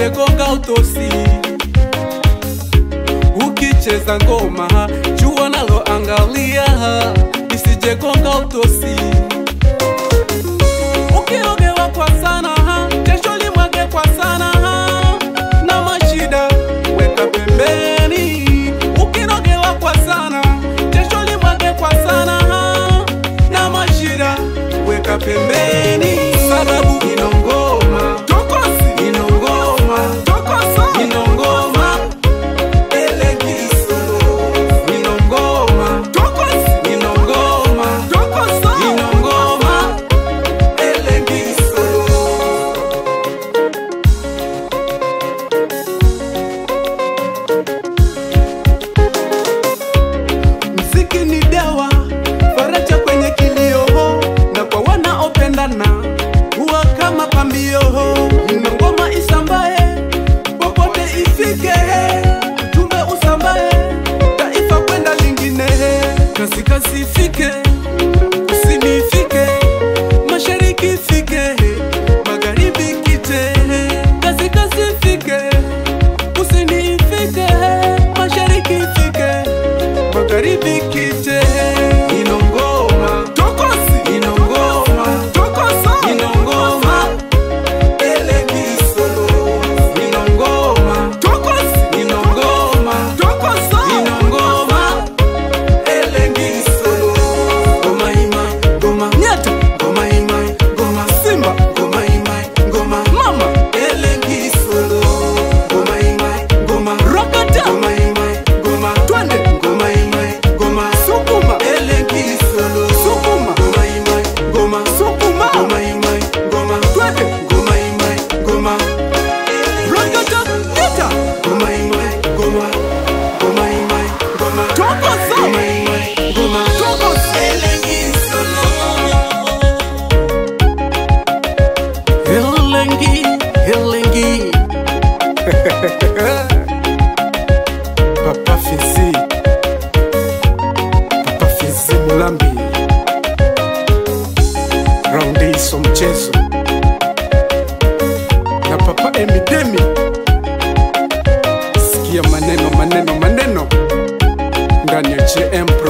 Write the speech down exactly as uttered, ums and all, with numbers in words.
Nisije gonga utosi. Ukicheza ngoma jua nalo angalia, nisije gonga utosi. Ukiogewa kwa sana kesho limwage kwa sana, na mashida weka pembeni. Ukinogewa kwa sana kesho limwage kwa sana, na mashida weka pembeni. Sababu Hino Ngoma tokosi, Hino Ngoma tokoso, Hino Ngoma elegiso. Hino Ngoma tokosi, Hino Ngoma tokoso, Hino Ngoma elegiso. Mziki ni dawa, faraja kwenye kilio, na kwa wanaopendana huwa kama pambio. Hino Ngoma isambae popote ifike, ujumbe usambae taifa kwenda lingine. Kasi kasi ifike, kusini ifike, mashariki ifike, magharibi kite. Kasi kasi ifike, kusini ifike, mashariki ifike, magharibi kite. Hino Ngoma tokosi, Hino Ngoma tokoso, Hino Ngoma elegiso. Hino Ngoma tokosi, Hino Ngoma tokoso, Hino Ngoma elegiso. Ngoma ima, ngoma nyata, ngoma ima, ngoma simba, ngoma ima, ngoma mama elegiso. Ngoma ima, ngoma rokata, ngoma ima, ngoma twende, ngoma ima, ngoma sukuma elegiso. Sukuma, ngoma ima, ngoma sukuma, ngoma ima, ngoma twende, ngoma ima, ngoma rokata nyata, ngoma ima, ngoma, ngoma ima, ngoma tokoso, ngoma ima, ngoma tokoso elegiso. Helengi, Helengi Papaa Fins, Papaa Fins Mulambi. Raundi so mchezo na Papa Emmy Dee. Sikia maneno maneno maneno ndani ya J M